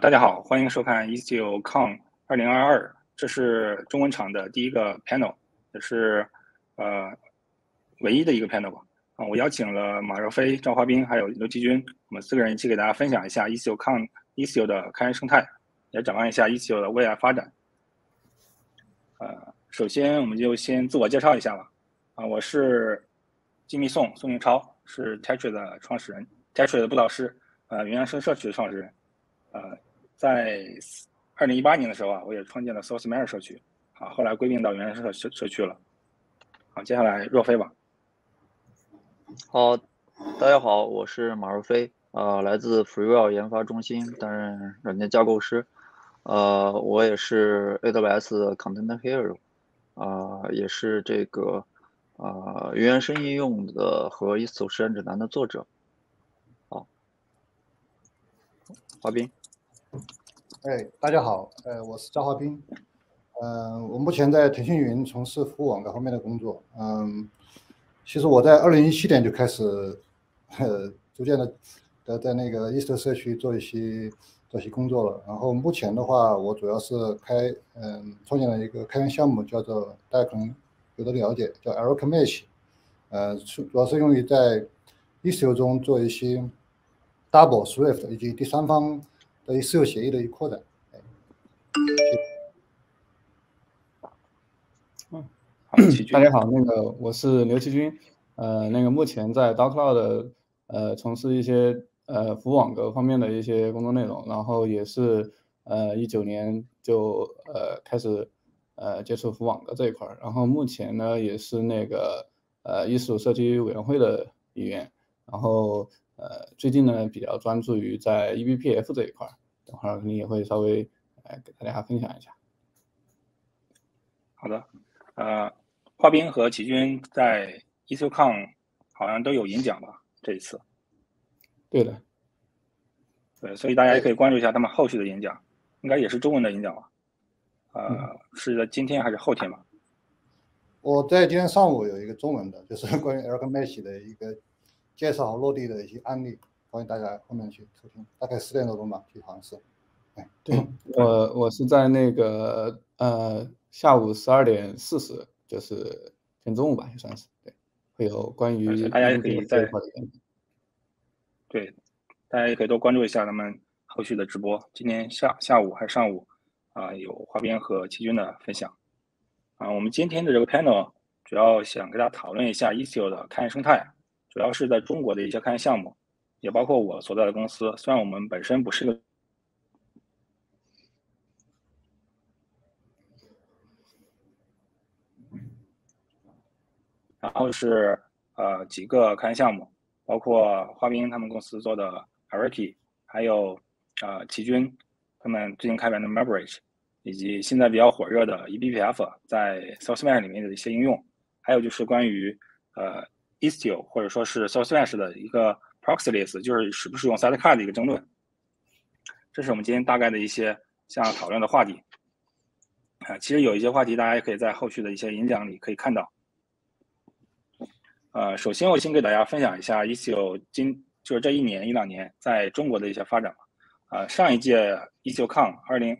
大家好，欢迎收看 ISTIOCON 2022，这是中文场的第一个 panel， 也是唯一的一个 panel 吧。我邀请了马若飞、赵华斌还有刘继军，我们4个人一起给大家分享一下 ISTIOCON 的开源生态，也展望一下 ISTIO 的未来发展。首先我们就先自我介绍一下吧。我是金密宋英超，是 Tetri 的创始人 ，Tetri 的布道师，原生社区的创始人。在2018年的时候我也创建了 SourceMare 社区，后来归并到原生社区了。好，接下来若飞吧。 好，大家好，我是马若飞，来自 Freewell 研发中心，担任软件架构师。我也是 AWS 的 Content Hero，也是这个原生应用的和 ISO 实验指南的作者。好，华斌。 大家好，我是赵华斌。我目前在腾讯云从事服务网各方面的工作。其实我在2017年就开始，逐渐的在那个 ISO 社区做一些工作了。然后目前的话，我主要是创建了一个开源项目，叫做大家可能有的了解，叫 Error Mesh，主要是用于在 ISO 中做一些 Double、Swift 以及第三方的ISO 协议的扩展。 大家好，我是刘其军，目前在 DocCloud 从事一些服务网格方面的一些工作内容，然后也是19年就开始接触服务网格这一块，然后目前呢也是ISO社区委员会的一员，然后最近呢比较专注于在 eBPF 这一块，等会儿你也会稍微给大家分享一下。 好的，华斌和齐军在 ISTIOCON 好像都有演讲吧？这一次。 对的。 对，所以大家也可以关注一下他们后续的演讲，应该也是中文的演讲吧？是在今天还是后天吧？ 我在今天上午有一个中文的，就是关于 Error Mesh 的一个介绍和落地的一些案例，欢迎大家后面去收听，大概10点多钟吧，好像是。 对，我是在下午12点40，就是偏中午吧，也算是。对，会有关于大家也可以对，大家也可以多关注一下咱们后续的直播。今天下午还是上午有华斌和齐军的分享。我们今天的这个 panel 主要想跟大家讨论一下 ISTIO 的开源生态，主要是在中国的一些开源项目，也包括我所在的公司。虽然我们本身不是个然后是几个开源项目，包括华斌他们公司做的 Araki， 还有齐军他们最近开源的 Maverick， 以及现在比较火热的 eBPF 在 SourceMesh 里面的一些应用，还有就是关于ISTIO 或者说是 SourceMesh 的一个 proxy list， 就是使不使用 sidecar 的一个争论。这是我们今天大概的一些想要讨论的话题。其实有一些话题大家也可以在后续的一些演讲里可以看到。首先我先给大家分享一下 ISTIO 就是这1年1-2年在中国的一些发展吧。上一届 ISTIOCON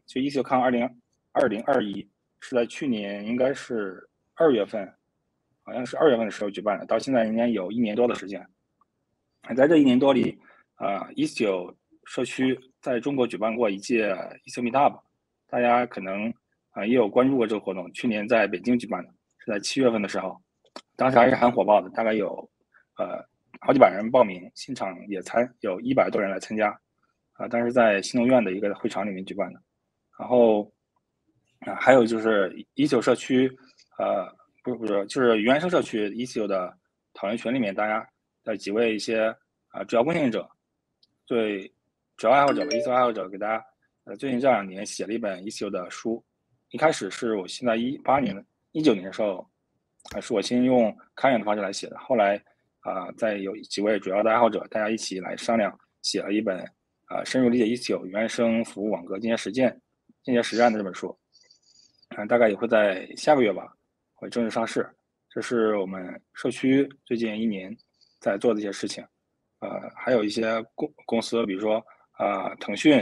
2021是在去年应该是2月份，好像是2月份的时候举办的，到现在应该有1年多的时间。在这1年多里，ISTIO 社区在中国举办过一届 ISTIO Meetup， 大家可能也有关注过这个活动。去年在北京举办的，是在7月份的时候。当时还是很火爆的，大概有好几百人报名，现场也有100多人来参加，当时在新农院的一个会场里面举办的。然后还有就是 ISTIO 社区，不是就是原生社区 ISTIO 的讨论群里面，大家的几位一些主要贡献者，对主要爱好者吧 ISTIO 爱好者给大家最近这2年写了一本 ISTIO 的书。一开始是我现在19年的时候。是我先用开源的方式来写的，后来再有几位主要的爱好者，大家一起来商量，写了一本深入理解 ISTIO 原生服务网格间接实战的这本书。大概也会在下个月吧会正式上市。这是我们社区最近1年在做的一些事情。还有一些公司，比如说腾讯，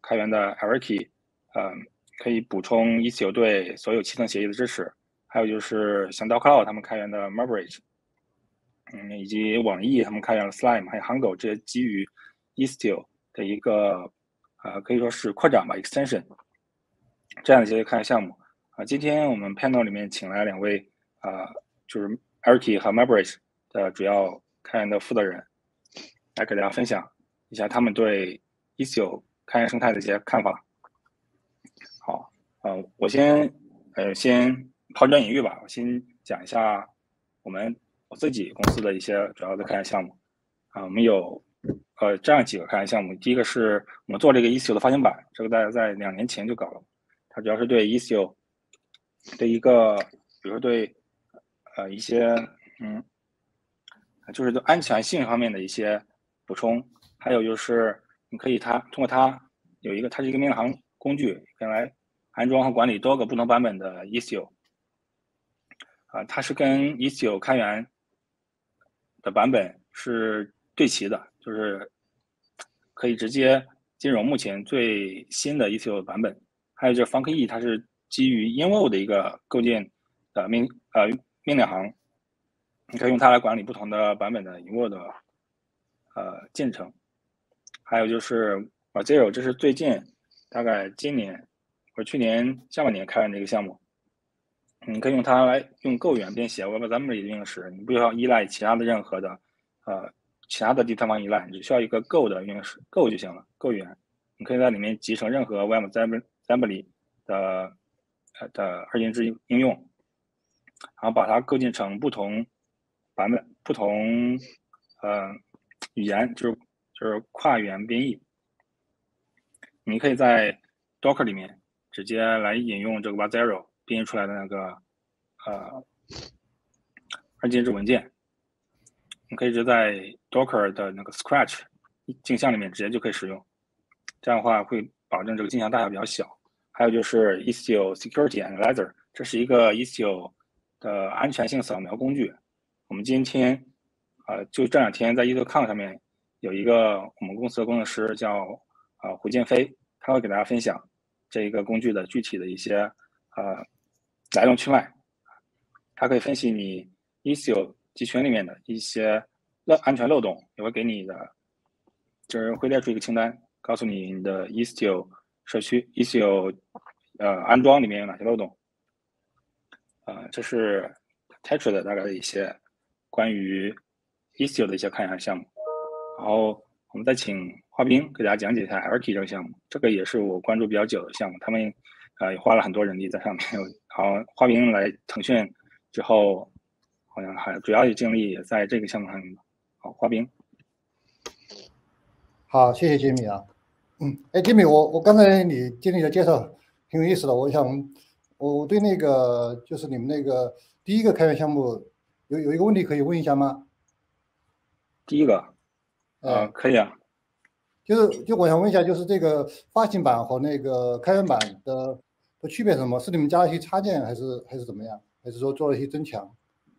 开源的 Arki，可以补充 Istio 对所有7层协议的支持，还有就是像 DocCloud 他们开源的 Maverick，以及网易他们开源了 Slime， 还有 Hongo 这些基于 Istio 的一个可以说是扩展吧 extension 这样的一些开源项目今天我们 panel 里面请来2位就是 Arki 和 Maverick 的主要开源的负责人，来给大家分享一下他们对 Istio 开源生态的一些看法。好，我先抛砖引玉吧，我先讲一下我自己公司的一些主要的开源项目我们有这样几个开源项目。第一个是我们做这个 Istio 的发行版，这个大家在2年前就搞了，它主要是对 Istio 的一个，比如说对一些就是对安全性方面的一些补充，还有就是你可以通过它它是一个命令行工具，可以来安装和管理多个不同版本的 Istio。它是跟 Istio 开源的版本是对齐的，就是可以直接兼容目前最新的 Istio 版本。还有就是 FunkE， 它是基于 Envoy 的一个构建的命令行，你可以用它来管理不同的版本的 Envoy 的进程。还有就是 Zero， 这是最近大概今年或去年下半年开源的一个项目，你可以用它来用 Go 语言编写 WebAssembly 的运行时，你不需要依赖其他的任何的其他的第三方依赖，你只需要一个 Go 的运行时 Go 就行了。Go 语言，你可以在里面集成任何 WebAssembly 的二进制应用，然后把它构建成不同版本、不同语言，就是跨语言编译。你可以在 Docker 里面直接来引用这个 Zero 编译出来的那个二进制文件，你可以直接在 Docker 的那个 Scratch 镜像里面直接就可以使用，这样的话会保证这个镜像大小比较小。还有就是 Istio Security Analyzer， 这是一个 Istio 的安全性扫描工具。我们今天就这2天在 EtherCon 上面有一个我们公司的工程师叫胡建飞，他会给大家分享这一个工具的具体的一些来龙去脉。它可以分析你 Istio 集群里面的一些安全漏洞，也会给你的，就是会列出一个清单，告诉你你的 Istio 社区 Istio 安装里面有哪些漏洞。这是 Tetra 的大概的一些关于 Istio 的一些开源项目。然后我们再请华斌给大家讲解一下 Arki 这个项目，这个也是我关注比较久的项目，他们也花了很多人力在上面。好，华斌来腾讯之后，好像还主要的精力也在这个项目上面。好，华斌。 好，谢谢杰米啊。杰米，我刚才你经理的介绍挺有意思的，我对那个就是你们那个第一个开源项目有一个问题可以问一下吗？ 第一个，可以啊。 就我想问一下，就是这个发行版和那个开源版的区别是什么？是你们加了一些插件，还是怎么样？还是说做了一些增强？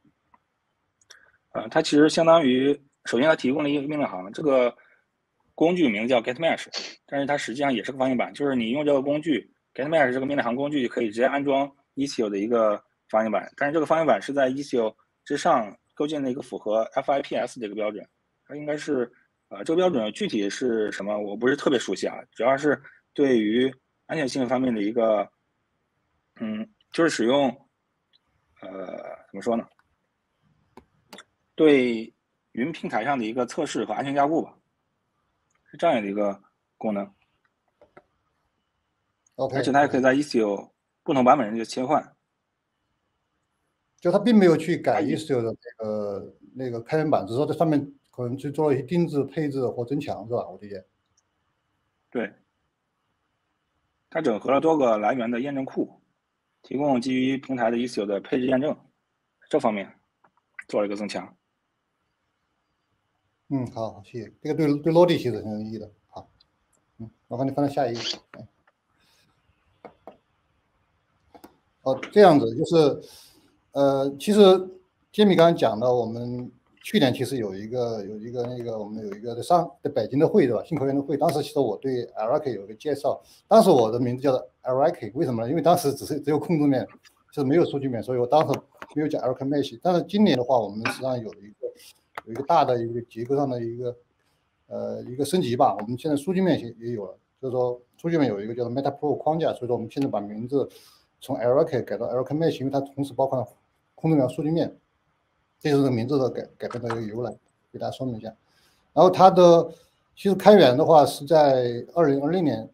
它其实相当于，首先它提供了一个命令行，这个工具名字叫 GetMesh， 但是它实际上也是个发行版，就是你用这个工具 GetMesh 这个命令行工具可以直接安装 Istio 的一个发行版，但是这个发行版是在 Istio 之上构建的一个符合 FIPS 这个标准，它应该是这个标准具体是什么我不是特别熟悉啊，主要是对于安全性方面的一个就是使用怎么说呢？对云平台上的一个测试和安全加固吧，是这样的一个功能。 OK， 而且它也可以在 Istio 不同版本上就切换。 就它并没有去改 Istio 的那个开源版，只是说在上面可能去做了一些定制配置或增强，是吧？我理解。 对，它整合了多个来源的验证库，提供基于平台的 Istio 的配置验证，这方面做了一个增强。 好，谢谢。这个对落地其实很有意义的。好，麻烦你翻到下一页。这样子就是，其实杰米刚才讲的，我们去年其实有一个那个我们有一个在北京的会对吧？信科院的会，当时其实我对 Araken 有一个介绍，当时我的名字叫做 Araken， 为什么呢？因为当时只有控制面，就是没有数据面，所以我当时没有讲 Araken Mesh。但是今年的话，我们实际上有一个大的一个结构上的一个升级吧。我们现在数据面也有了，就是说数据面有一个叫做 MetaPro 框架，所以说我们现在把名字从 Araken 改到 Araken Mesh， 因为它同时包括了控制面、数据面。这就是名字的改变的一个由来，给大家说明一下。然后它的其实开源的话是在2020年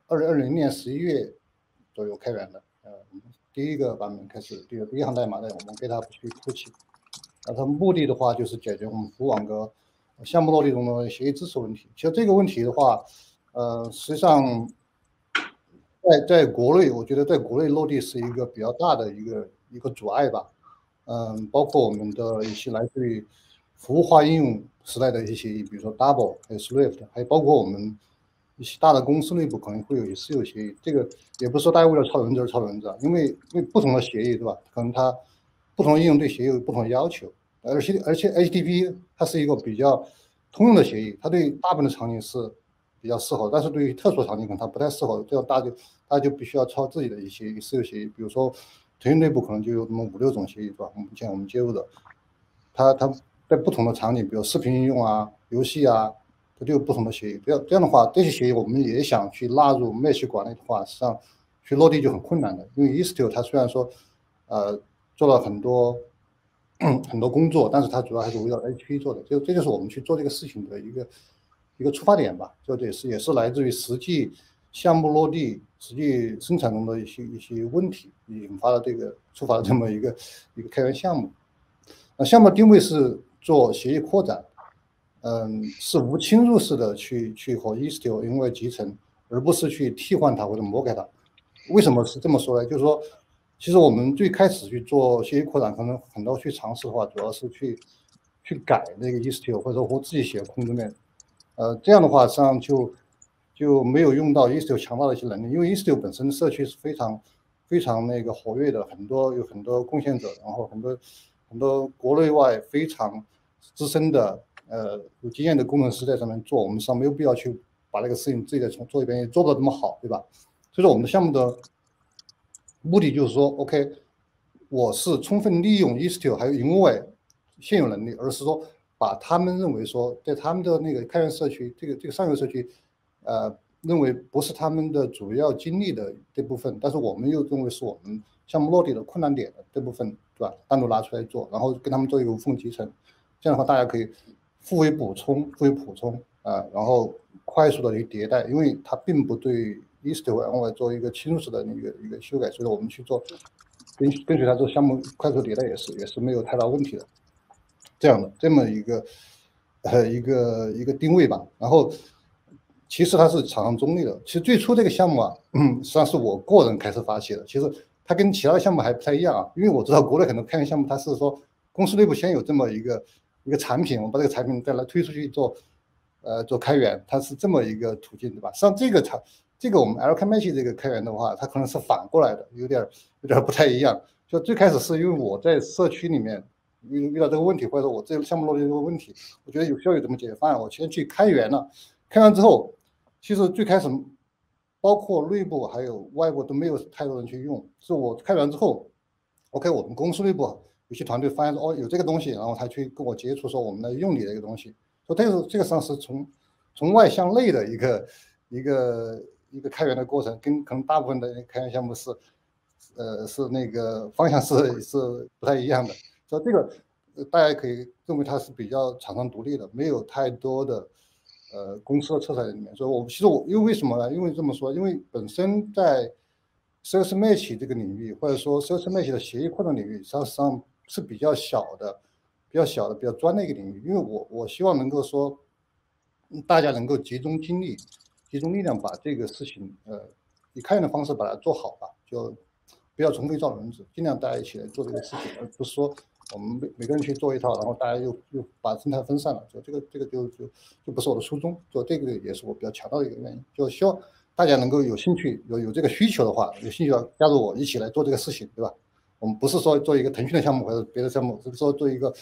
11月左右开源的，第一个版本开始，第一行代码呢我们给它去突起。它目的的话就是解决我们服务网格项目落地中的协议支持问题。其实这个问题的话，实际上在国内，我觉得在国内落地是一个比较大的一个阻碍吧。包括我们的一些来自于服务化应用时代的一些协议，比如说 Double 还有 Swift， 还有包括我们一些大的公司内部可能会有一些私有协议。这个也不是说大家为了抄人字而抄人字，因为不同的协议对吧？可能它不同的应用对协议有不同的要求，而且 HTTP 它是一个比较通用的协议，它对大部分的场景是比较适合，但是对于特殊场景可能它不太适合，这样大家就必须要抄自己的一些私有协议，比如说。腾讯内部可能就有那么5、6种协议，是吧？目前我们接入的，它在不同的场景，比如视频应用啊、游戏啊，它都有不同的协议。这样的话，这些协议我们也想去纳入 Mesh 管理的话，实际上去落地就很困难的。因为 Istio 它虽然说做了很多工作，但是它主要还是围绕 HTTP 做的。这就是我们去做这个事情的一个出发点吧。就也是来自于实际项目落地。实际生产中的一些问题，引发了触发了这么一个开源项目。项目定位是做协议扩展，是无侵入式的去和 Istio 因为集成，而不是去替换它或者魔改它。为什么是这么说呢？就是说，其实我们最开始去做协议扩展，可能很多去尝试的话，主要是去改那个 Istio， 或者我自己写控制面，这样的话实际上就没有用到 Istio 强大的一些能力，因为 Istio 本身社区是非常那个活跃的，有很多贡献者，然后很多国内外非常资深的有经验的工程师在上面做，我们实际上没有必要去把那个事情自己再做一遍，也做不到这么好，对吧？所以说我们的项目的目的就是说 ，OK， 我是充分利用 Istio 还有云外现有能力，而是说把他们认为说在他们的那个开源社区这个上游社区。认为不是他们的主要精力的这部分，但是我们又认为是我们项目落地的困难点的这部分，对吧？单独拿出来做，然后跟他们做一个无缝集成，这样的话大家可以互为补充然后快速的去迭代，因为它并不对 Istio 往外做一个侵入式的一个修改，所以说我们去做跟随它做项目快速迭代也是没有太大问题的，这么一个定位吧，然后。其实它是厂商中立的。其实最初这个项目啊，实际上是我个人开始发起的。其实它跟其他的项目还不太一样啊，因为我知道国内很多开源项目，它是说公司内部先有这么一个产品，我们把这个产品再来推出去做开源，它是这么一个途径，对吧？实际上这个我们 Araken Mesh 这个开源的话，它可能是反过来的，有点不太一样。就最开始是因为我在社区里面遇到这个问题，或者说我这个项目落地这个问题，我觉得需要有这么解决方案，我先去开源了，开完之后。其实最开始，包括内部还有外部都没有太多人去用。是我开完之后 ，OK， 我们公司内部有些团队发现说，有这个东西，然后他去跟我接触说我们来用你的一个东西。说这个实际上是从外向内的一个开源的过程，跟可能大部分的开源项目是那个方向是不太一样的。所以这个大家可以认为它是比较厂商独立的，没有太多的。公司的色彩在里面，所以因为什么呢？因为这么说，因为本身在 Sales Mesh 这个领域，或者说 Sales Mesh 的协议扩展领域，实际上是比较小的、比较专的一个领域。因为我希望能够说，大家能够集中精力、集中力量，把这个事情以开源的方式把它做好吧，就不要重复造轮子，尽量大家一起来做这个事情，而不是说。我们每个人去做一套，然后大家又把生态分散了，就这个就不是我的初衷，就这个也是我比较强调的一个原因，就希望大家能够有兴趣有这个需求的话，有兴趣要加入我一起来做这个事情，对吧？我们不是说做一个腾讯的项目或者别的项目，是说做一个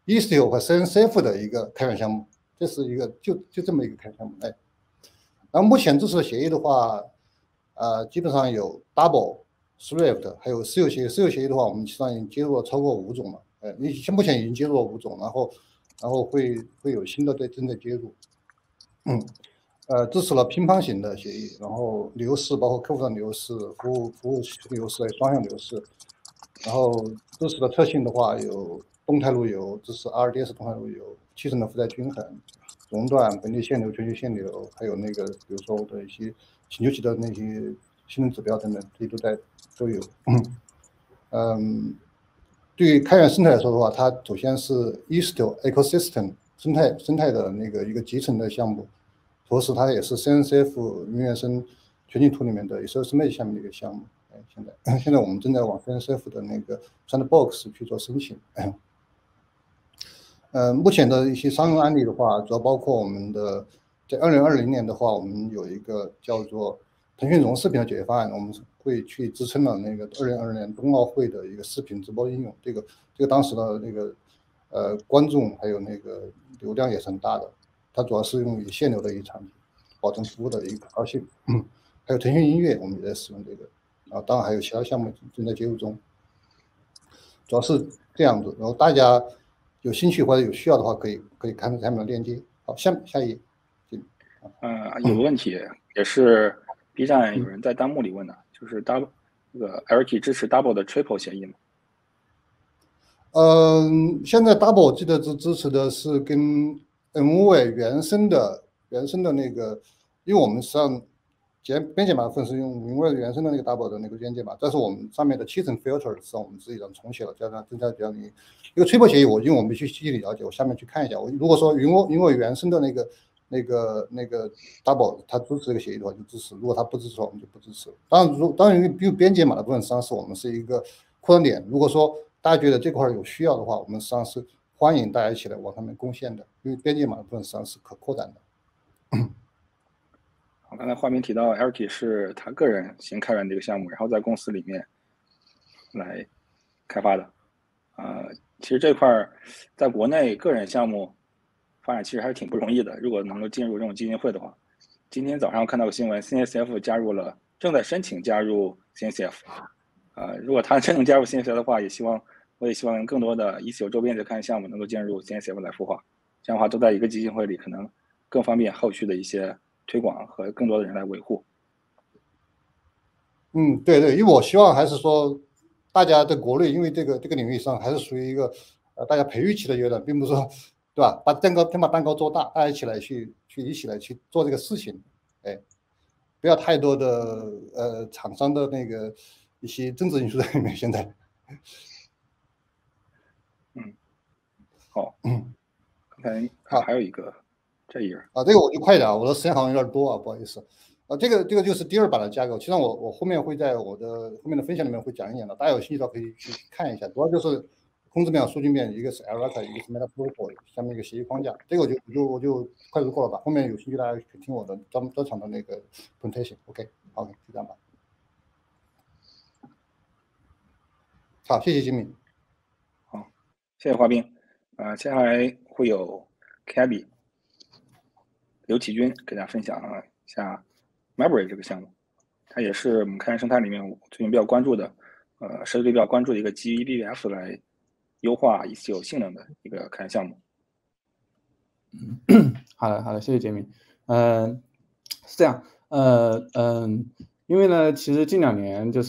Istio 和 CNCF 的一个开源项目，这是一个就这么一个开源项目。哎，然后目前支持的协议的话，基本上有 Double、Swift， 还有私有协议。私有协议的话，我们实际上已经接入了超过5种了。目前已经接入了5种，然后会有新的正在接入。支持了乒乓型的协议，然后流式包括客户端流式、服务流式、双向流式，然后支持的特性的话有动态路由，支持 RDS 动态路由，7层的负载均衡，熔断、本地限流、全球限流，还有那个比如说我的一些请求级的那些性能指标等等，这些都有。对于开源生态来说的话，它首先是 Istio Ecosystem 生态的那个一个集成的项目。同时，它也是 CNCF 云原生全景图里面的 SSMate 下面的一个项目。现在我们正在往 CNCF 的那个 Sandbox 去做申请。目前的一些商用案例的话，主要包括我们的在2020年的话，我们有一个叫做腾讯融视频的解决方案，我们会去支撑了那个2022年冬奥会的一个视频直播应用。这个当时的那个观众还有那个流量也是很大的。它主要是用于限流的一个产品，保证服务的一个可靠性。还有腾讯音乐，我们也在使用这个。当然还有其他项目正在接入中。主要是这样子，然后大家有兴趣或者有需要的话，可以看下面的链接。好，下一页。 有个问题，也是 B 站有人在弹幕里问的，就是 Double 这个 LT 支持 Double 的 Triple 协议吗？ 现在 Double 我记得支持的是跟 MV 原生的那个，因为我们实际上编解码的部分是用MV 原生的那个 Double 的那个编解码，但是我们上面的7层 filter 实际上我们自己重写了，加上增加比较一个Triple协议，因为我没去细细了解，我下面去看一下。我如果说云尾原生的那个 Double 它支持这个协议的话就支持，如果它不支持我们就不支持。当然因为编解码的部分实际上是我们是一个扩展点，如果说大家觉得这块有需要的话，我们实际上是欢迎大家一起来往上面贡献的，因为编解码的部分实际上是可扩展的。 我刚才画面提到 LT 是他个人先开源这个项目，然后在公司里面来开发的。其实这块在国内个人项目发展其实还是挺不容易的。如果能够进入这种基金会的话，今天早上看到个新闻 ，CNCF 正在申请加入 CNCF。如果他真能加入 CNCF 的话，我也希望更多的Istio周边的开源项目能够进入 CNCF 来孵化，这样的话都在一个基金会里，可能更方便后续的一些推广和更多的人来维护。 对，因为我希望还是说，大家在国内，因为这个领域上还是属于一个大家培育期的阶段，并不是说，对吧？先把蛋糕做大，大家一起来去做这个事情，不要太多的厂商的那个一些政治因素在里面。现在， 好，刚才还有一个这一页这个我就快一点我的时间好像有点多不好意思。这个就是第2版的架构，其实我后面会在我的后面的分享里面会讲一讲的，大家有兴趣的话可以去看一下。主要就是控制面、数据面，一个是 LRAC， 一个是 Metaprotocol 下面一个协议框架。这个我就快速过了吧。后面有兴趣大家去听我的专场的那个 presentation。OK， 就这样吧。好，谢谢吉米。 好，谢谢华斌。接下来会有 Cabby 刘启军给大家分享一下 Mabry 这个项目，它也是我们开源生态里面最近比较关注的，社区比较关注的一个基于 eBPF 来优化Istio性能的一个开源项目。 好的，谢谢杰米。是这样，因为呢，其实近2年就是，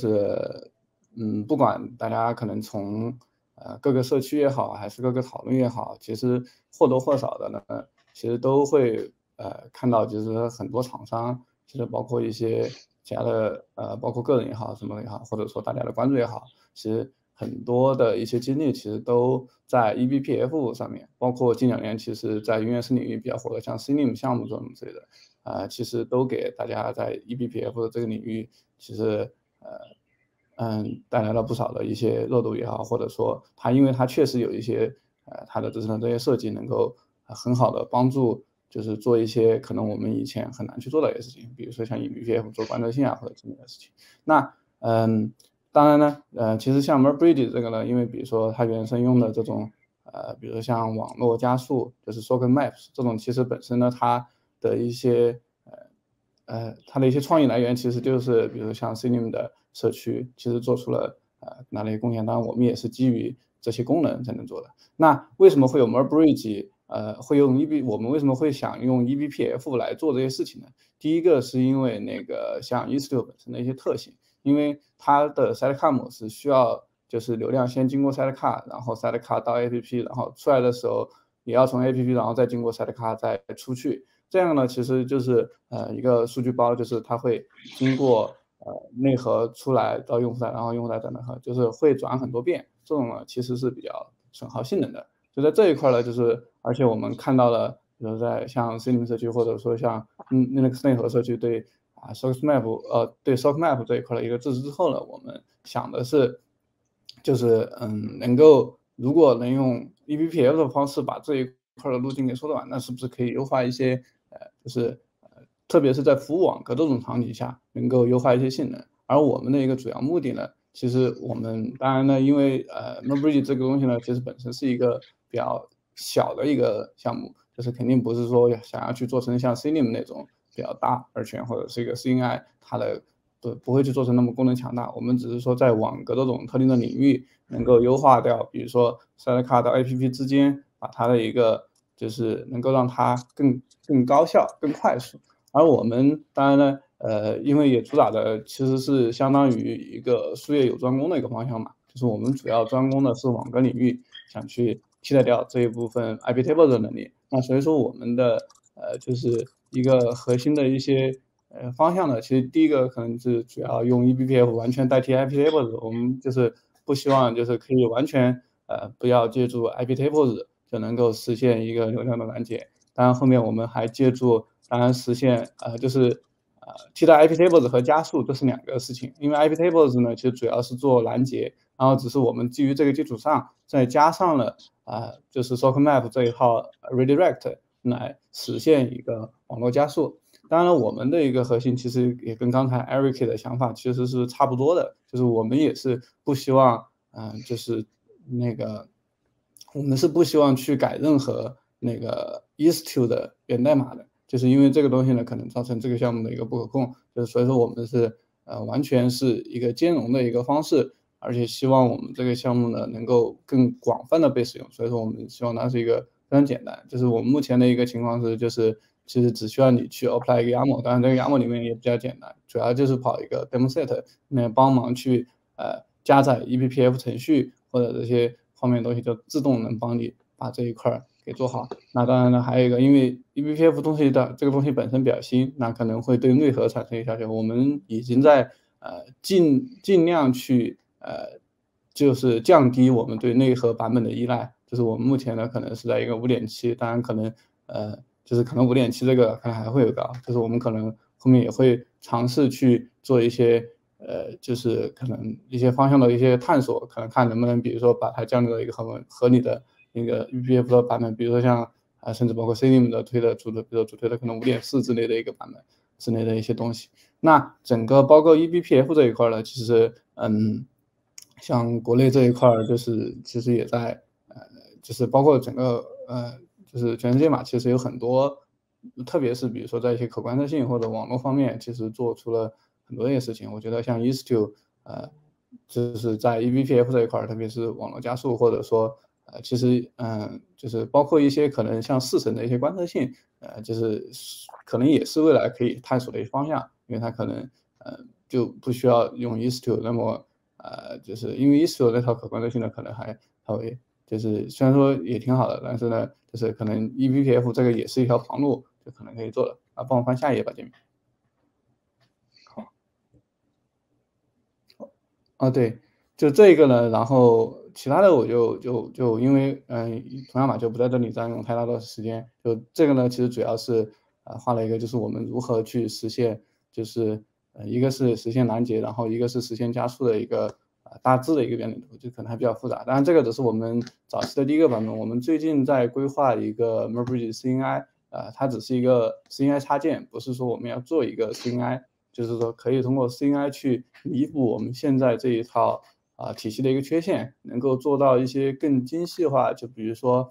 不管大家可能从各个社区也好，还是各个讨论也好，其实或多或少的呢，其实都会看到，就是很多厂商，其实包括一些其他的包括个人也好，什么也好，或者说大家的关注也好，其实很多的一些精力其实都在 eBPF 上面，包括近2年其实在云原生领域比较火的像 CNIM 项目这种之类的，其实都给大家在 eBPF 的这个领域其实带来了不少的一些热度也好，或者说因为它确实有一些它的支撑的这些设计能够很好的帮助，就是做一些可能我们以前很难去做的一些事情，比如说像 eBPF 做关联性或者之类的事情。那当然呢，其实像 Mabry 这个呢，因为比如说它原生用的这种比如像网络加速，就是 Socket Maps 这种，其实本身呢它的一些它的一些创意来源其实就是比如像 Cinnamon 的社区其实做出了那类贡献，当然我们也是基于这些功能才能做的。那为什么会有 Merbridge？会用我们为什么会想用 eBPF 来做这些事情呢？第一个是因为那个像 Istio 本身的一些特性，因为它的 Sidecar 模式需要就是流量先经过 Sidecar， 然后 Sidecar 到 APP， 然后出来的时候也要从 APP 然后再经过 Sidecar 再出去。这样呢，其实就是一个数据包，就是它会经过内核出来到用户端，然后用户端再内核，就是会转很多遍。这种呢其实是比较损耗性能的。就在这一块呢，就是而且我们看到了，比如在像 Cinnamon 社区或者说像Linux 内核社区对Socket Map 对 Socket Map 这一块的一个支持之后呢，我们想的是就是能够如果能用 eBPF 的方式把这一块的路径给缩短，那是不是可以优化一些就是特别是在服务网格这种场景下能够优化一些性能。而我们的一个主要目的呢，其实我们当然呢，因为Merbridge 这个东西呢，其实本身是一个比较小的一个项目，就是肯定不是说想要去做成像 Cinnamon 那种比较大而全或者是一个 CNI 它的不会去做成那么功能强大。我们只是说在网格这种特定的领域能够优化掉，比如说 Sidecar 到 APP 之间，把它的一个就是能够让它更高效、更快速。而我们当然呢，因为也主打的其实是相当于一个术业有专攻的一个方向嘛，就是我们主要专攻的是网格领域，想去替代掉这一部分 iptable 的能力。那所以说我们的就是一个核心的一些方向呢，其实第一个可能是主要用 eBPF 完全代替 iptable， 我们就是不希望就是可以完全不要借助 iptable 就能够实现一个流量的拦截。当然后面我们还借助当然实现就是替代 iptables 和加速这是两个事情，因为 iptables 呢其实主要是做拦截，然后只是我们基于这个基础上再加上了就是 Socket Map 这一套 redirect 来实现一个网络加速。当然我们的一个核心其实也跟刚才 Eric 的想法其实是差不多的，就是我们也是不希望就是那个我们是不希望去改任何那个 Istio 的源代码的，就是因为这个东西呢可能造成这个项目的一个不可控，就是所以说我们是完全是一个兼容的一个方式，而且希望我们这个项目呢能够更广泛的被使用，所以说我们希望它是一个非常简单，就是我们目前的一个情况是就是其实只需要你去 apply 一个 YAML， 当然这个 YAML 里面也比较简单，主要就是跑一个 demo set 那帮忙去加载 eBPF 程序或者这些方面的东西，就自动能帮你把这一块给做好。那当然呢，还有一个，因为 eBPF 东西的这个东西本身比较新，那可能会对内核产生一些要求。我们已经在尽量去就是降低我们对内核版本的依赖。就是我们目前呢可能是在一个 5.7， 当然可能就是可能 5.7 这个可能还会有高，就是我们可能后面也会尝试去做一些就是可能一些方向的一些探索，可能看能不能比如说把它降到一个很合理的那个 eBPF 的版本，比如说像甚至包括 Cinnamon 的推的比如说主推的可能 5.4 之类的一个版本之类的一些东西。那整个包括 eBPF 这一块呢，其实像国内这一块就是其实也在就是包括整个就是全世界嘛，其实有很多，特别是比如说在一些可观测性或者网络方面，其实做出了很多一些事情。我觉得像 Istio 就是在 eBPF 这一块，特别是网络加速，或者说其实就是包括一些可能像视神的一些观测性，就是可能也是未来可以探索的一个方向，因为它可能就不需要用 Istio 那么就是因为 Istio 那套可观测性呢，可能还会就是虽然说也挺好的，但是呢，就是可能 eBPF 这个也是一条旁路，就可能可以做的。帮我翻下一页吧，介面。好。对，就这个呢，然后其他的我就因为同样嘛，就不在这里占用太大的时间。就这个呢，其实主要是画了一个就是我们如何去实现，就是一个是实现拦截，然后一个是实现加速的一个大致的一个原理图，就可能还比较复杂。当然这个只是我们早期的第一个版本，我们最近在规划一个 Merbridge CNI，它只是一个 CNI 插件，不是说我们要做一个 CNI，就是说可以通过 CNI 去弥补我们现在这一套体系的一个缺陷，能够做到一些更精细化，就比如说，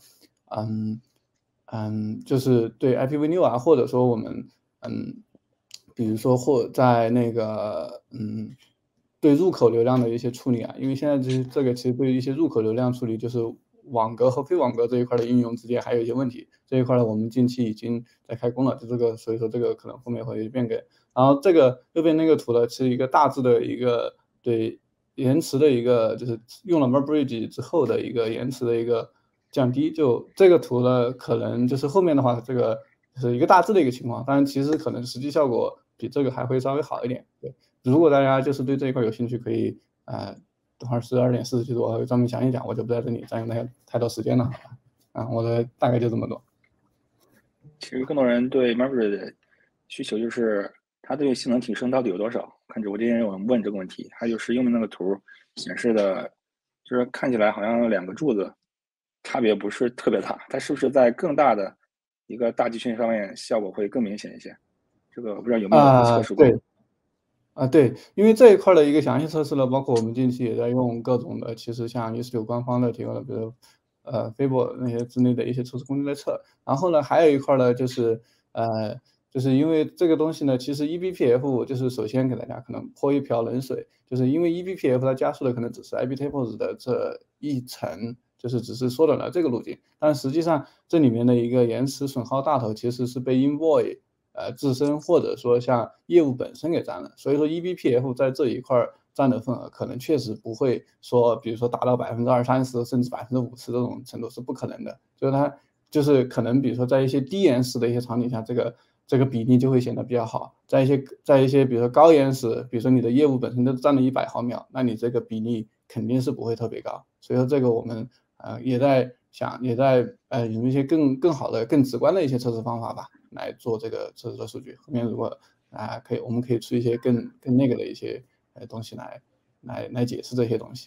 就是对 IPv6啊，或者说我们比如说或在那个对入口流量的一些处理啊，因为现在这个其实对于一些入口流量处理，就是网格和非网格这一块的应用之间还有一些问题，这一块呢我们近期已经在开工了，就这个所以说这个可能后面会变更。然后这个右边那个图呢是一个大致的一个对延迟的一个，就是用了 Merge 之后的一个延迟的一个降低。就这个图呢，可能就是后面的话，这个是一个大致的一个情况，当然其实可能实际效果比这个还会稍微好一点。对，如果大家就是对这一块有兴趣，可以等会儿12:47我会专门详细讲，我就不在这里占用太多时间了。我的大概就这么多。 其实更多人对 Merge 的需求就是它对性能提升到底有多少？看直播间有人问这个问题，它就是用的那个图显示的，就是看起来好像2个柱子差别不是特别大，它是不是在更大的一个大集群上面效果会更明显一些？这个我不知道有没有测试过。 对，因为这一块的一个详细测试呢，包括我们近期也在用各种的，其实像196官方的提供的，比如Fable 那些之类的一些测试工具来测。然后呢，还有一块呢，就是因为这个东西呢，其实 eBPF 就是首先给大家可能泼一瓢冷水，就是因为 eBPF 它加速的可能只是 iptables 的这一层，就是只是缩短了这个路径，但实际上这里面的一个延迟损耗大头其实是被 Envoy自身或者说像业务本身给占了，所以说 eBPF 在这一块占的份额可能确实不会说，比如说达到20%-30%甚至50%这种程度是不可能的，就是它就是可能比如说在一些低延时的一些场景下，这个比例就会显得比较好，在一些比如说高延时，比如说你的业务本身都占了100毫秒，那你这个比例肯定是不会特别高，所以说这个我们也在有一些更好的、更直观的一些测试方法吧，来做这个测试的数据。后面如果我们可以出一些更那个的一些东西来解释这些东西。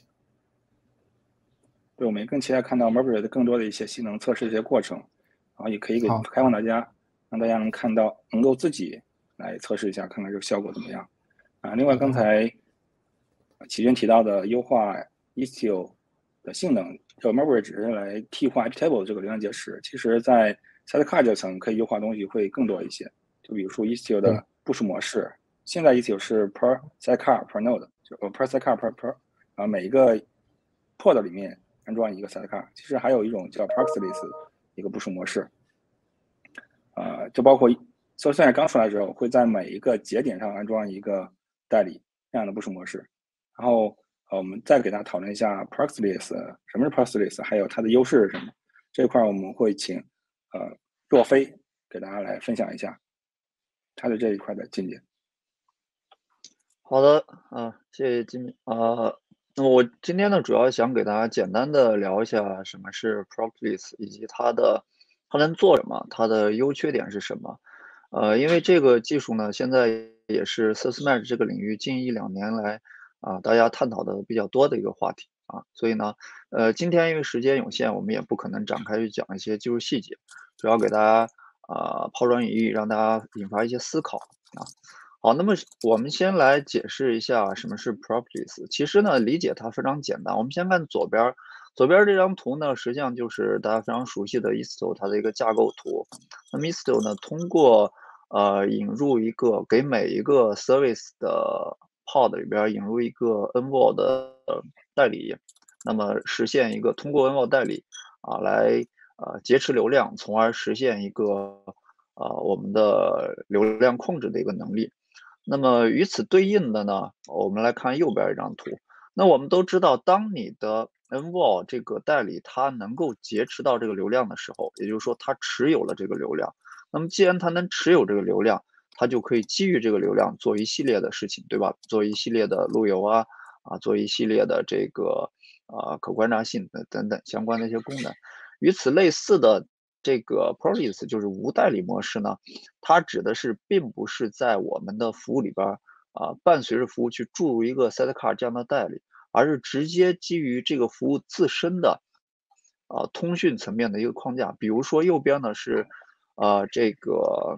对，我们更期待看到 Merge 的更多的一些性能测试的一些过程，然后也可以给开放大家，让大家能看到，能够自己来测试一下，看看这个效果怎么样。另外刚才启军提到的优化 Istio 的性能，这 Merge 只是来替换 iptable 这个流量解释，其实在 sidecar 这层可以优化东西会更多一些。就比如说 Istio 的部署模式，现在 Istio 是 per sidecar per node， 就 per sidecar per 每一个 pod 里面安装一个 sidecar， 其实还有一种叫 Proxyless 一个部署模式，就包括虽然刚出来之后会在每一个节点上安装一个代理这样的部署模式，然后我们再给大家讨论一下 Proxyless， 什么是 Proxyless， 还有它的优势是什么。这一块我们会请若飞给大家来分享一下他对这一块的见解。 好的，谢谢金敏。那么我今天呢，主要想给大家简单的聊一下什么是 Proxyless， 以及它能做什么，它的优缺点是什么。因为这个技术呢，现在也是 SysMesh 这个领域近1-2年来大家探讨的比较多的一个话题所以呢，今天因为时间有限，我们也不可能展开去讲一些技术细节，主要给大家抛砖引玉，让大家引发一些思考好，那么我们先来解释一下什么是 Proxyless。其实呢，理解它非常简单。我们先看左边这张图呢，实际上就是大家非常熟悉的 Istio 它的一个架构图。那么 Istio 呢，通过引入一个给每一个 service 的 pod 里边引入一个 Envoy 的代理，那么实现一个通过 Envoy 代理来劫持流量，从而实现一个我们的流量控制的一个能力。那么与此对应的呢，我们来看右边一张图。那我们都知道，当你的 Envoy 这个代理它能够劫持到这个流量的时候，也就是说它持有了这个流量。那么既然它能持有这个流量，它就可以基于这个流量做一系列的事情，对吧？做一系列的路由做一系列的这个可观察性等等相关的一些功能。与此类似的这个 Proxyless 就是无代理模式呢，它指的是并不是在我们的服务里边伴随着服务去注入一个 sidecar 这样的代理，而是直接基于这个服务自身的通讯层面的一个框架。比如说右边呢是这个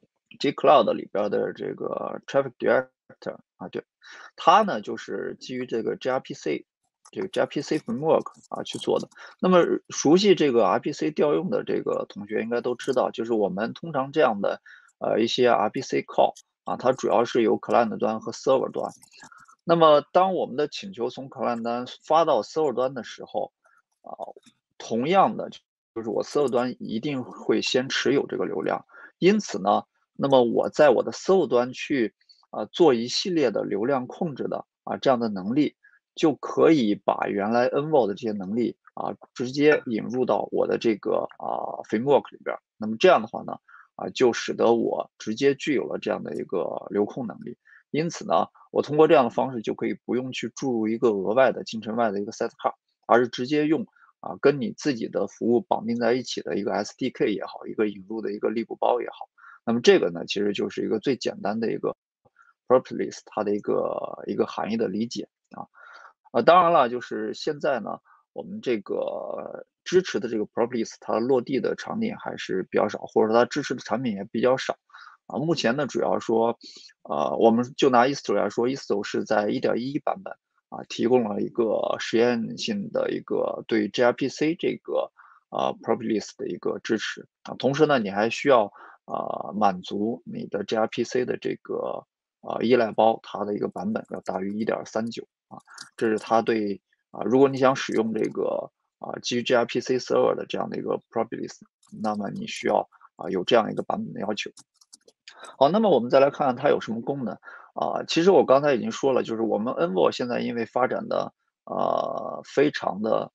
G-Cloud 里边的这个 Traffic Director对，它呢就是基于这个 gRPC 这个 gRPC framework 去做的。那么熟悉这个 RPC 调用的这个同学应该都知道，就是我们通常这样的一些 RPC call 它主要是由 client 端和 server 端。那么当我们的请求从 client 端发到 server 端的时候，同样的就是我 server 端一定会先持有这个流量，因此呢，那么我在我的 server 端去做一系列的流量控制的这样的能力，就可以把原来 Envoy 的这些能力直接引入到我的这个framework 里边。那么这样的话呢，就使得我直接具有了这样的一个流控能力。因此呢，我通过这样的方式就可以不用去注入一个额外的进程外的一个 sidecar， 而是直接用跟你自己的服务绑定在一起的一个 SDK 也好，一个引入的一个立鼓包也好。那么这个呢，其实就是一个最简单的一个 Propolis 它的一个含义的理解当然了，就是现在呢，我们这个支持的这个 Propolis 它落地的场景还是比较少，或者说它支持的产品也比较少目前呢，主要说我们就拿 Istio 来说，Istio 是在 1.11 版本提供了一个实验性的一个对 gRPC 这个Propolis 的一个支持同时呢，你还需要满足你的 gRPC 的这个依赖包，它的一个版本要大于 1.39这是它对如果你想使用这个基于 gRPC server 的这样的一个 Propolis， 那么你需要有这样一个版本的要求。好，那么我们再来看看它有什么功能其实我刚才已经说了，就是我们 Envoy 现在因为发展的非常的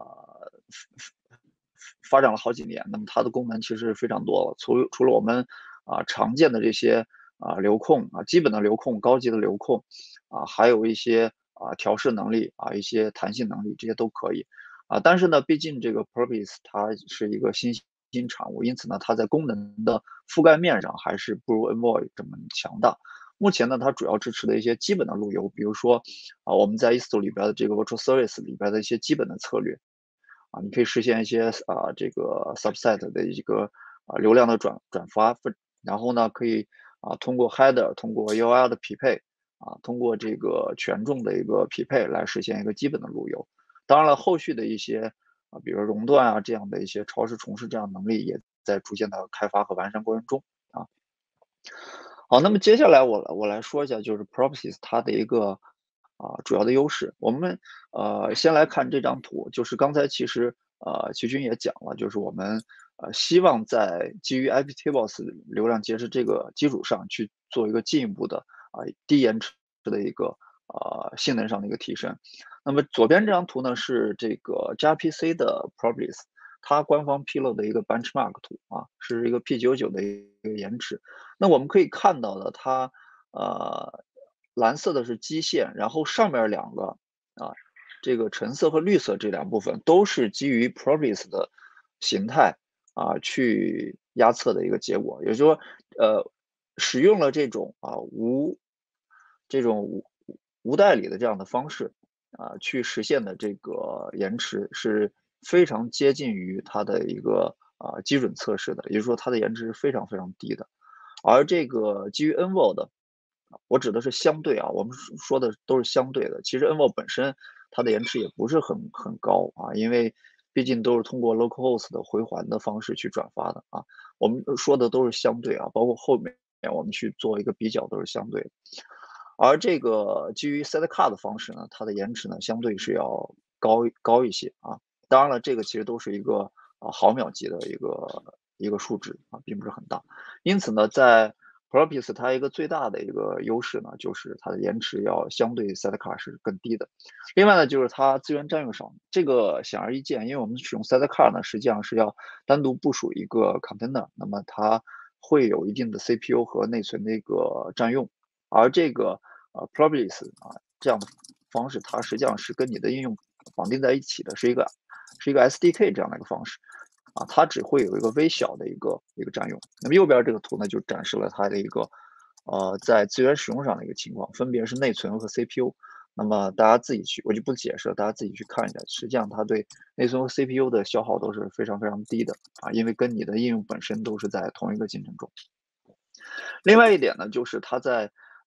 发展了好几年，那么它的功能其实非常多了。除了我们常见的这些流控基本的流控、高级的流控还有一些调试能力一些弹性能力，这些都可以但是呢，毕竟这个 Propolis 它是一个新产物，因此呢，它在功能的覆盖面上还是不如 Envoy 这么强大。目前呢，它主要支持的一些基本的路由，比如说我们在 Istio 里边的这个 Virtual Service 里边的一些基本的策略你可以实现一些这个 subset 的一个流量的转发然后呢，可以通过 header， 通过 URL 的匹配通过这个权重的一个匹配来实现一个基本的路由。当然了，后续的一些比如熔断这样的一些超时重试这样的能力也在逐渐的开发和完善过程中好，那么接下来我来说一下就是 Propolis 它的一个主要的优势。我们先来看这张图，就是刚才其实齐军也讲了，就是我们希望在基于 iptables 流量截止这个基础上去做一个进一步的低延迟的一个性能上的一个提升。那么左边这张图呢是这个 gRPC 的 Propolis， 它官方披露的一个 benchmark 图是一个 P99 的一个延迟。那我们可以看到的，它蓝色的是基线，然后上面两个这个橙色和绿色这两部分都是基于 Propolis 的形态去压测的一个结果，也就是说使用了这种无代理的这样的方式去实现的这个延迟是非常接近于它的一个基准测试的，也就是说它的延迟是非常非常低的。而这个基于 Envoy 的，我指的是相对我们说的都是相对的。其实 Envoy 本身它的延迟也不是很高因为毕竟都是通过 localhost 的回环的方式去转发的我们说的都是相对包括后面我们去做一个比较都是相对的。而这个基于 sidecar 的方式呢，它的延迟呢相对是要高一些当然了，这个其实都是一个毫秒级的一个数值并不是很大。因此呢，在 Propolis 它一个最大的一个优势呢，就是它的延迟要相对 sidecar 是更低的。另外呢，就是它资源占用少，这个显而易见，因为我们使用 sidecar 呢，实际上是要单独部署一个 container， 那么它会有一定的 CPU 和内存的一个占用。而这个Propolis 这样的方式，它实际上是跟你的应用绑定在一起的，是一个 SDK 这样的一个方式它只会有一个微小的一个占用。那么右边这个图呢，就展示了它的一个在资源使用上的一个情况，分别是内存和 CPU。那么大家自己去，我就不解释了，大家自己去看一下。实际上，它对内存和 CPU 的消耗都是非常非常低的因为跟你的应用本身都是在同一个进程中。另外一点呢，就是它在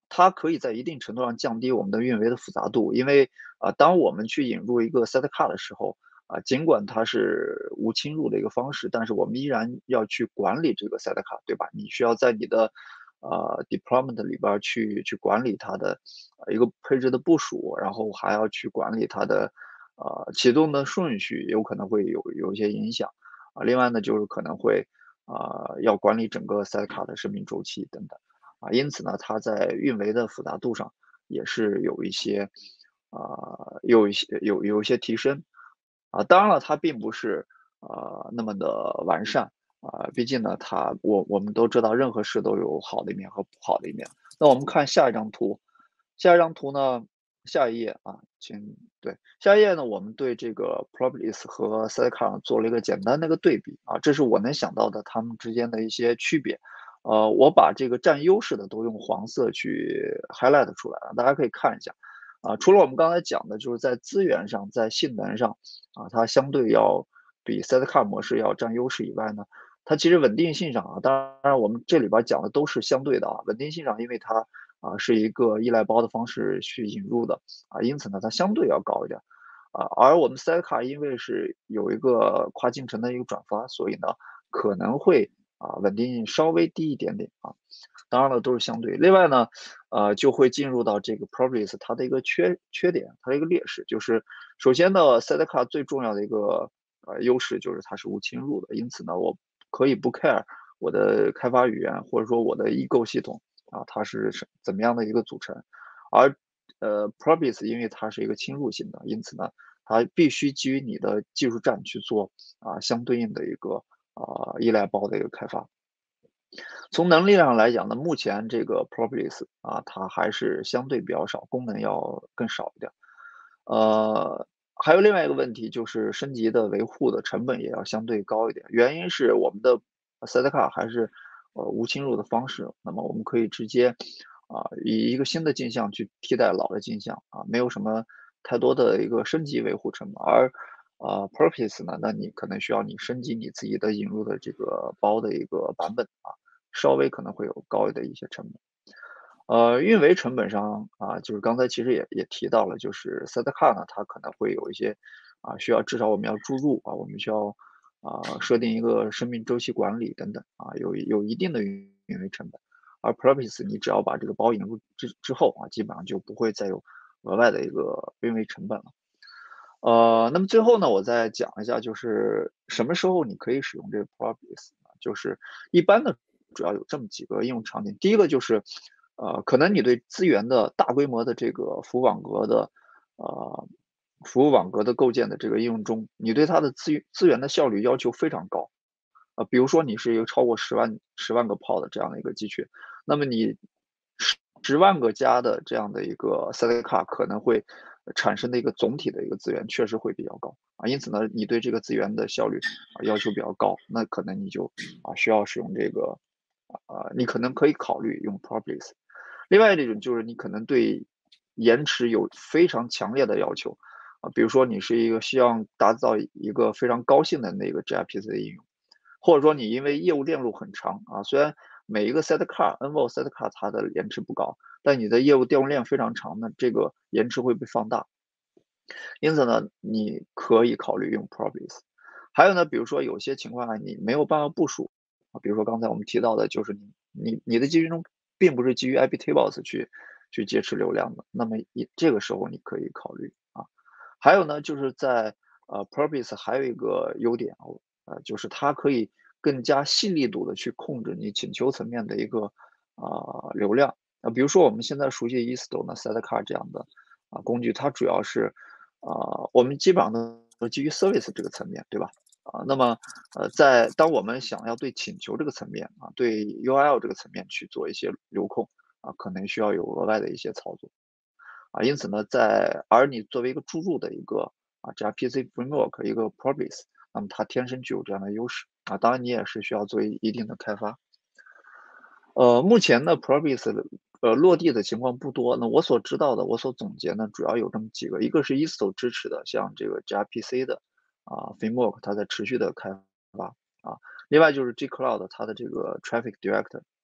它可以在一定程度上降低我们的运维的复杂度，因为当我们去引入一个 sidecar 的时候，尽管它是无侵入的一个方式，但是我们依然要去管理这个 sidecar，对吧？你需要在你的deployment 里边去管理它的一个配置的部署，然后还要去管理它的启动的顺序，有可能会有一些影响另外呢，就是可能会要管理整个 sidecar 的生命周期等等因此呢，它在运维的复杂度上也是有一些有一些提升当然了，它并不是那么的完善毕竟呢，我们都知道任何事都有好的一面和不好的一面。那我们看下一张图，下一张图呢，下一页对，下一页呢，我们对这个 Propolis 和 Sidecar 做了一个简单的一个对比这是我能想到的它们之间的一些区别。我把这个占优势的都用黄色去 highlight 出来了，大家可以看一下。除了我们刚才讲的，就是在资源上，在性能上它相对要比 Sidecar 模式要占优势以外呢，它其实稳定性上当然我们这里边讲的都是相对的稳定性上，因为它是一个依赖包的方式去引入的因此呢，它相对要高一点而我们 Sidecar 因为是有一个跨进程的一个转发，所以呢可能会稳定性稍微低一点点当然了，都是相对。另外呢，就会进入到这个 Propolis 它的一个缺点，它的一个劣势，就是首先呢，Sidecar 最重要的一个优势就是它是无侵入的，因此呢，我可以不 care 我的开发语言或者说我的异构系统它是怎么样的一个组成，而Propolis 因为它是一个侵入性的，因此呢，它必须基于你的技术栈去做相对应的一个依赖包的一个开发。从能力上来讲呢，目前这个 Propolis 它还是相对比较少，功能要更少一点。还有另外一个问题就是升级的维护的成本也要相对高一点，原因是我们的 Sidecar 还是无侵入的方式，那么我们可以直接以一个新的镜像去替代老的镜像没有什么太多的一个升级维护成本，而Propolis 呢，那你可能需要你升级你自己的引入的这个包的一个版本稍微可能会有高的一些成本。运维成本上就是刚才其实也提到了，就是 Sidecar 呢，它可能会有一些需要至少我们要注入我们需要设定一个生命周期管理等等有一定的运维成本。而 Propolis 你只要把这个包引入之后基本上就不会再有额外的一个运维成本了。那么最后呢，我再讲一下，就是什么时候你可以使用这个 Propolis 就是一般的主要有这么几个应用场景。第一个就是，可能你对资源的大规模的这个服务网格的构建的这个应用中，你对它的资源的效率要求非常高。比如说你是一个超过10万个 pod 这样的一个集群，那么你10万个加的这样的一个 Sidecar 可能会产生的一个总体的一个资源确实会比较高因此呢，你对这个资源的效率要求比较高，那可能你就需要使用这个你可能可以考虑用 Propolis。另外一种就是你可能对延迟有非常强烈的要求比如说你是一个希望打造一个非常高性能的一个 gRPC 的应用。或者说你因为业务链路很长虽然每一个 Envoy Sidecar 它的延迟不高，但你的业务电路链非常长呢，这个延迟会被放大。因此呢，你可以考虑用 Propolis。还有呢，比如说有些情况下你没有办法部署比如说刚才我们提到的，就是你的机群中并不是基于 iptables 去劫持流量的，那么这个时候你可以考虑还有呢，就是在Propolis 还有一个优点就是它可以更加细力度的去控制你请求层面的一个流量比如说我们现在熟悉 Esto 呢 Sidecar 这样的工具，它主要是我们基本上都基于 service 这个层面，对吧？那么当我们想要对请求这个层面对 URL 这个层面去做一些流控可能需要有额外的一些操作因此呢，而你作为一个注入的一个gRPC framework 一个 Propolis，那么它天生具有这样的优势当然你也是需要做一定的开发。目前呢 Propolis 落地的情况不多，那我所知道的，我所总结呢，主要有这么几个，一个是 Esto 支持的，像这个 gRPC 的framework，它在持续的开发另外就是 G Cloud 它的这个 Traffic Director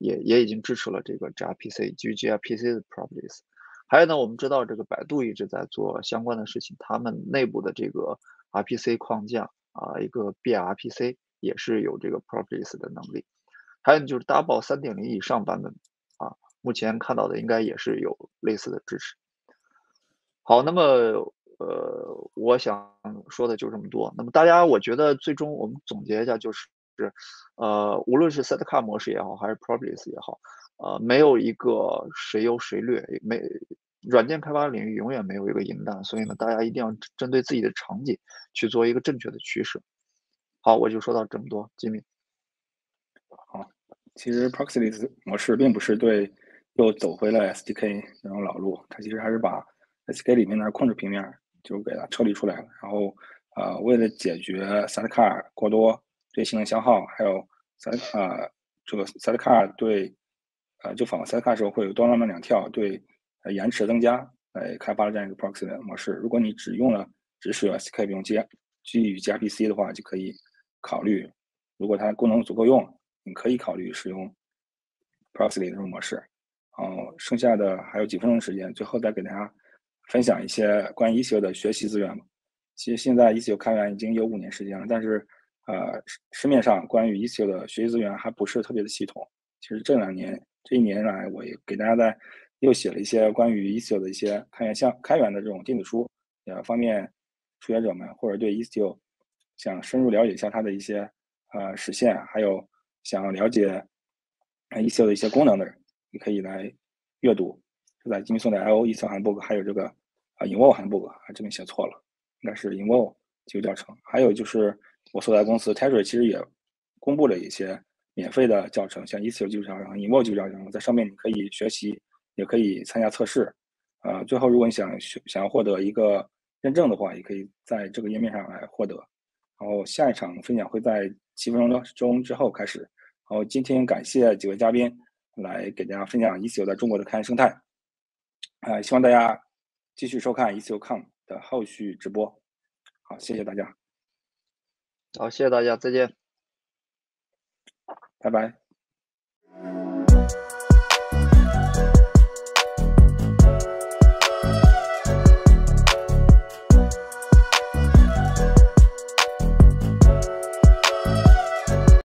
也已经支持了这个 gRPC 基于 gRPC 的 properties。还有呢，我们知道这个百度一直在做相关的事情，他们内部的这个 RPC 框架一个 BRPC 也是有这个 properties 的能力。还有就是 Double 3.0以上版本目前看到的应该也是有类似的支持。好，那么我想说的就这么多。那么大家，我觉得最终我们总结一下，就是无论是 Sidecar 模式也好，还是 properties 也好，没有一个谁优谁劣，软件开发领域永远没有一个赢的，所以呢，大家一定要针对自己的场景去做一个正确的取舍。好，我就说到这么多，吉米。 好，其实 Proxyless 模式并不是又走回了 SDK 那种老路，它其实还是把 SDK 里面的控制平面就给它抽离出来了。然后为了解决 Sidecar 过多对性能消耗，还有这个 Sidecar 对就访问 Sidecar 的时候会有多那么2跳对延迟增加来开发了这样一个 Proxy 的模式。如果你只使用 SDK 不用基于 gRPC 的话，就可以考虑，如果它功能足够用，你可以考虑使用 Proxy 的这种模式。剩下的还有几分钟时间，最后再给大家分享一些关于 Istio 的学习资源吧。其实现在 Istio 开源已经有5年时间了，但是市面上关于 Istio 的学习资源还不是特别的系统。其实这1年来，我也给大家又写了一些关于 Istio 的一些开源的这种电子书，方便初学者们或者对 Istio 想深入了解一下它的一些实现，还有想了解Istio 的一些功能的人，你可以来阅读。就在吉米松的 IO Istio Handbook，还有这个Involve Handbook，这边写错了，应该是 Involve 这个教程。还有就是我所在公司 Tetra 其实也公布了一些免费的教程，像 Istio 基础教程、Involve 基础教程，在上面你可以学习，也可以参加测试。最后如果你想要获得一个认证的话，也可以在这个页面上来获得。然后下一场分享会在7分钟之后开始。然后今天感谢几位嘉宾来给大家分享 Istio 在中国的开源生态。希望大家继续收看 IstioCon 的后续直播。好，谢谢大家。 好，谢谢大家，再见。 拜拜。